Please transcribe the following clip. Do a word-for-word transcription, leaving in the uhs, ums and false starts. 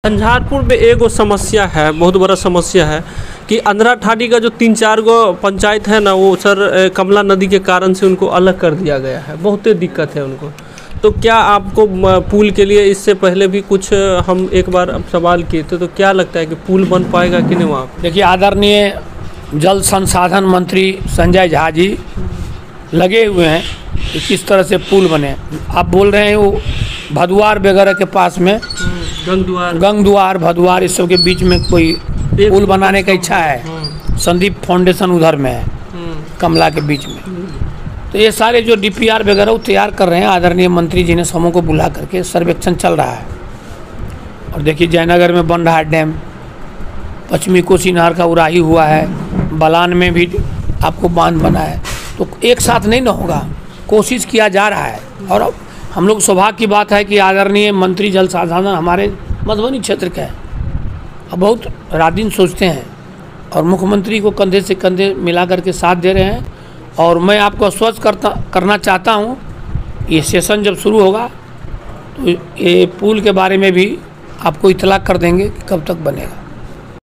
झंझारपुर में एगो समस्या है, बहुत बड़ा समस्या है कि अंधरा ठाडी का जो तीन चार गो पंचायत है ना, वो सर कमला नदी के कारण से उनको अलग कर दिया गया है। बहुत दिक्कत है उनको। तो क्या आपको पुल के लिए इससे पहले भी कुछ हम एक बार अब सवाल किए थे, तो क्या लगता है कि पुल बन पाएगा कि नहीं वहाँ पर? देखिए, आदरणीय जल संसाधन मंत्री संजय झा जी लगे हुए हैं कि किस तरह से पुल बने। आप बोल रहे हैं वो भदवार वगैरह के पास में गंगद्वार गंगद्वार भदवार इस सब के बीच में कोई पुल बनाने का इच्छा है। संदीप फाउंडेशन उधर में है, कमला के बीच में। तो ये सारे जो डीपीआर वगैरह वो तैयार कर रहे हैं। आदरणीय मंत्री जी ने समूह को बुला करके सर्वेक्षण चल रहा है। और देखिए, जयनगर में बन रहा है डैम, पश्चिमी कोसी नहर का उराही हुआ है, बलान में भी आपको बांध बना है। तो एक साथ नहीं ना होगा, कोशिश किया जा रहा है। और अब हम लोग सौभाग्य की बात है कि आदरणीय मंत्री जल संसाधन हमारे मधुबनी क्षेत्र के हैं। अब बहुत रात दिन सोचते हैं और मुख्यमंत्री को कंधे से कंधे मिला करके साथ दे रहे हैं। और मैं आपको आश्वस्त करता करना चाहता हूँ, ये सेशन जब शुरू होगा तो ये पुल के बारे में भी आपको इतला कर देंगे कि कब तक बनेगा।